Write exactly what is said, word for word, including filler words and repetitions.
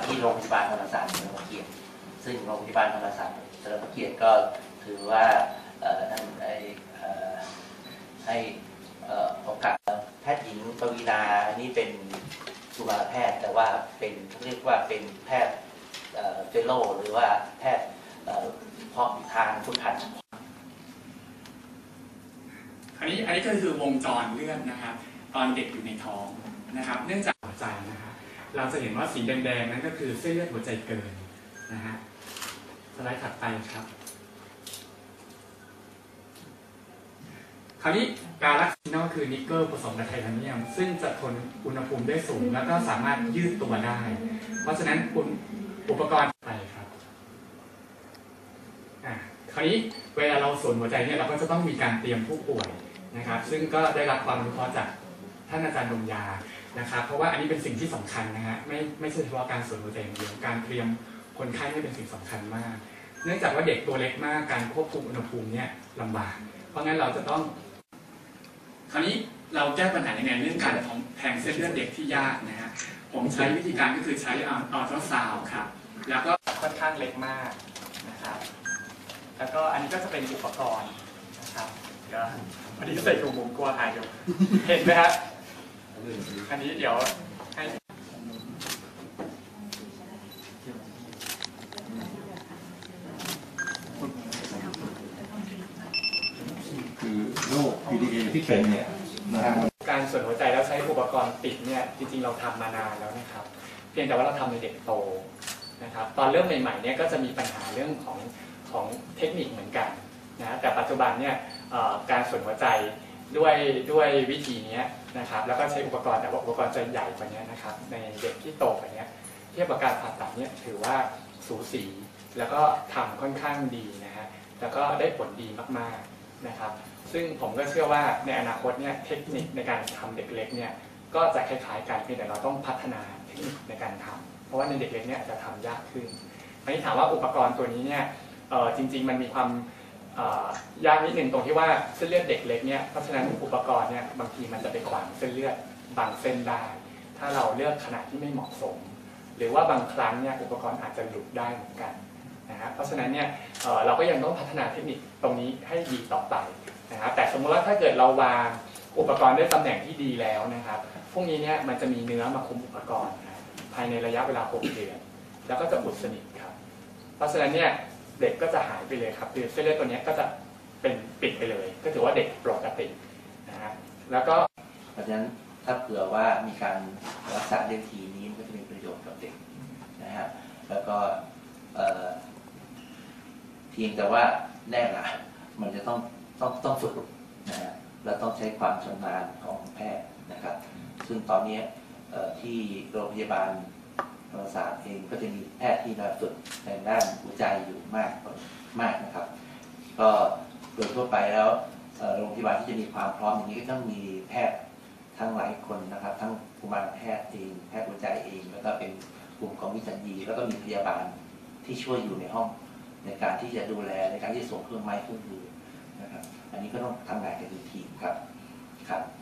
ที่โรงพยาบาลธรรมศาสตร์เฉลิมพระเกียรติซึ่งโรงพยาบาลธรรมศาสตร์เฉลิมพระเกียรติก็ถือว่าท่านได้ให้โอกาสแพทย์หญิงปวีณานี่เป็นกุมารแพทย์แต่ว่าเป็นเรียกว่าเป็นแพทย์เฟลโลหรือว่าแพทย์เพาะทางพุทธันอันนี้อันนี้ก็คือวงจรเลือดนะครับตอนเด็กอยู่ในท้องนะครับเนื่องจากหัวใจนะครับเราจะเห็นว่าสีแดงๆนั้นก็คือเส้นเลือดหัวใจเกินนะฮะสไลด์ถัดไปครับคราวนี้การรักษาก็คือนิกเกิลผสมกับไทเทเนียมซึ่งจะทนอุณหภูมิได้สูงแล้วก็สามารถยืดตัวได้เพราะฉะนั้นอุปกรณ์ไปครับอ่ะคราวนี้เวลาเราสวนหัวใจเนี่ยเราก็จะต้องมีการเตรียมผู้ป่วยนะครับซึ่งก็ได้รับความรู้จากท่านอาจารย์ดมยานะครับเพราะว่าอันนี้เป็นสิ่งที่สำคัญนะฮะไม่ไม่ใช่เฉพาะการสวนหัวใจอย่างเดียวการเตรียมคนไข้นี่เป็นสิ่งสำคัญมากเนื่องจากว่าเด็กตัวเล็กมากการควบคุมอุณหภูมิเนี่ยลำบากเพราะงั้นเราจะต้องคราวนี้เราแก้ปัญหายังไงเรื่องการแทงเส้นเลือดเด็กที่ยากนะฮะผมใช้วิธีการก็คือใช้อัลตราซาวด์ครับแล้วก็ค่อนข้างเล็กมากนะครับแล้วก็อันนี้ก็จะเป็นอุปกรณ์นะครับก็พอดีใส่ถุงมือกลัวหายอยู่เห็นไหมครับอันนี้เดี๋ยวให้คือโรค พี ดี เอ ที่เป็นเนี่ยนะครับการสวนหัวใจแล้วใช้อุปกรณ์ปิดเนี่ยจริงๆเราทำมานานแล้วนะครับเพียงแต่ว่าเราทำในเด็กโตนะครับตอนเริ่มใหม่ๆเนี่ยก็จะมีปัญหาเรื่องของของเทคนิคเหมือนกันนะแต่ปัจจุบันเนี่ยการสวนหัวใจด้วยด้วยวิธีนี้นะครับแล้วก็ใช้อุปกรณ์แต่ว่าอุปกรณ์จะใหญ่กว่านี้นะครับในเด็กที่โตกว่านี้เทียบกับการผ่าตัดเนี่ยถือว่าสูสีแล้วก็ทำค่อนข้างดีนะฮะแล้วก็ได้ผลดีมากๆนะครับซึ่งผมก็เชื่อว่าในอนาคตเนี่ยเทคนิคในการทำเด็กเล็กเนี่ยก็จะคล้ายๆกันเพียงแต่เราต้องพัฒนาเทคนิคในการทำเพราะว่าในเด็กเล็กเนี่ยจะทำยากขึ้นอันนี้ถามว่าอุปกรณ์ตัวนี้เนี่ยจริงๆมันมีความยากนิดหนึ่งตรงที่ว่าเส้นเลือดเด็กเล็กเนี่ยเพราะฉะนั้นอุปกรณ์เนี่ยบางทีมันจะไปขวางเส้นเลือดบางเส้นได้ถ้าเราเลือกขนาดที่ไม่เหมาะสมหรือว่าบางครั้งเนี่ยอุปกรณ์อาจจะหลุดได้เหมือนกันนะฮะเพราะฉะนั้นเนี่ยเราก็ยังต้องพัฒนาเทคนิคตรงนี้ให้ดีต่อไปนะครับแต่สมมติว่าถ้าเกิดเราวางอุปกรณ์ได้ตำแหน่งที่ดีแล้วนะครับพวกนี้เนี่ยมันจะมีเนื้อมาคุมอุปกรณ์ภายในระยะเวลาหกเดือนแล้วก็จะอุดสนิทครับเพราะฉะนั้นเนี่ยเด็กก็จะหายไปเลยครับคือเส้นเลือดตัวนี้ก็จะเป็นปิดไปเลยก็ถือว่าเด็กปกตินะฮะแล้วก็เพราะฉะนั้นถ้าเผื่อว่ามีการรักษาด้วยทีนี้มันก็จะมีประโยชน์กับเด็กนะฮะแล้วก็เพียงแต่ว่าแน่ละมันจะต้องต้องต้องฝึกนะฮะและต้องใช้ความชำนาญของแพทย์นะครับซึ่งตอนนี้ที่โรงพยาบาลธรรมศาสตร์เองก็จะมีแพทย์ที่มาฝึกในด้านหัวใจอยู่มากมากนะครับก็โดยทั่วไปแล้วโรงพยาบาลที่จะมีความพร้อมอย่างนี้ก็ต้องมีแพทย์ทั้งหลายคนนะครับทั้งกุมารแพทย์เองแพทย์หัวใจเองแล้วก็เป็นกลุ่มของวิสัญญีแล้วก็มีพยาบาลที่ช่วยอยู่ในห้องในการที่จะดูแลในการที่ส่งเครื่องไม้เครื่องมือนะครับอันนี้ก็ต้องทำงานกันเป็นทีมครับครับ